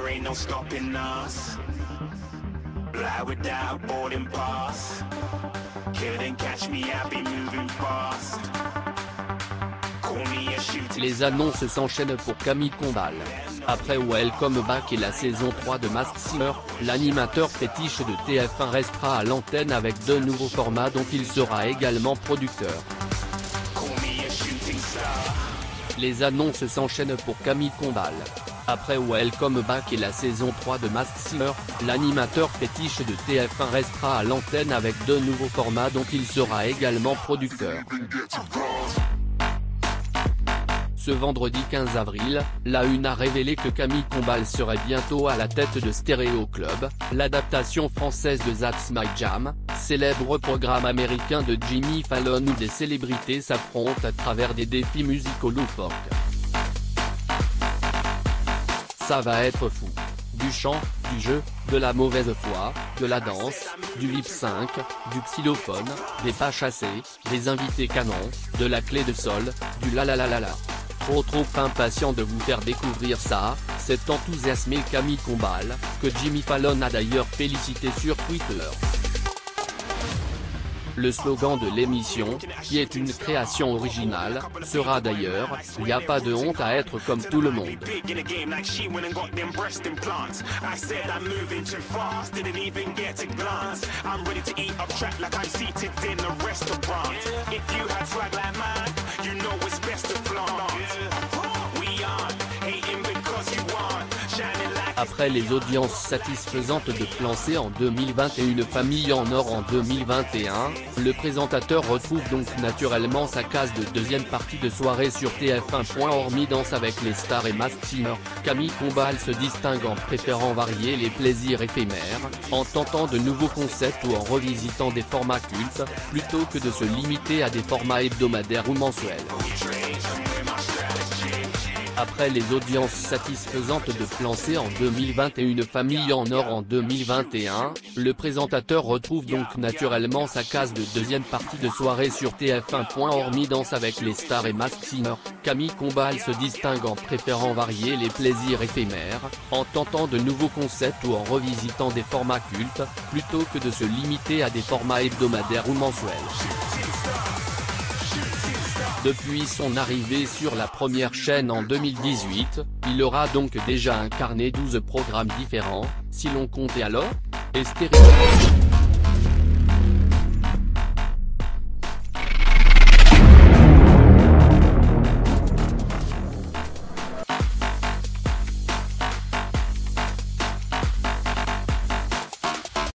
there ain't no stopping us. Fly without boarding pass. Couldn't catch me, I be moving fast. Call me a shooting. Les annonces s'enchaînent pour Camille Combal. Après Welcome Back et la saison 3 de Masked Singer, l'animateur fétiche de TF1 restera à l'antenne avec 2 nouveaux formats dont il sera également producteur. Les annonces s'enchaînent pour Camille Combal. Après Welcome Back et la saison 3 de Masked Singer, l'animateur fétiche de TF1 restera à l'antenne avec 2 nouveaux formats dont il sera également producteur. Ce vendredi 15 avril, la Une a révélé que Camille Combal serait bientôt à la tête de Stéréo Club, l'adaptation française de That's My Jam, célèbre programme américain de Jimmy Fallon où des célébrités s'affrontent à travers des défis musicaux loufoques. Ça va être fou. Du chant, du jeu, de la mauvaise foi, de la danse, du lip-sync, du xylophone, des pas chassés, des invités canons, de la clé de sol, du la la la la la. Trop impatient de vous faire découvrir ça, s'est enthousiasmé Camille Combal, que Jimmy Fallon a d'ailleurs félicité sur Twitter. Le slogan de l'émission, qui est une création originale, sera d'ailleurs « Y a pas de honte à être comme tout le monde ». Après les audiences satisfaisantes de Plan C en 2021 Famille en or en 2021, le présentateur retrouve donc naturellement sa case de deuxième partie de soirée sur TF1. Hormis Danse avec les stars et Masked Singer, Camille Combal se distingue en préférant varier les plaisirs éphémères, en tentant de nouveaux concepts ou en revisitant des formats cultes, plutôt que de se limiter à des formats hebdomadaires ou mensuels. Après les audiences satisfaisantes de Plan C en 2021 Famille en or en 2021, le présentateur retrouve donc naturellement sa case de deuxième partie de soirée sur TF1. Hormis Danse avec les stars et Masked Singer, Camille Combal se distingue en préférant varier les plaisirs éphémères, en tentant de nouveaux concepts ou en revisitant des formats cultes, plutôt que de se limiter à des formats hebdomadaires ou mensuels. Depuis son arrivée sur la première chaîne en 2018, il aura donc déjà incarné 12 programmes différents, si l'on comptait alors, et Stéréo.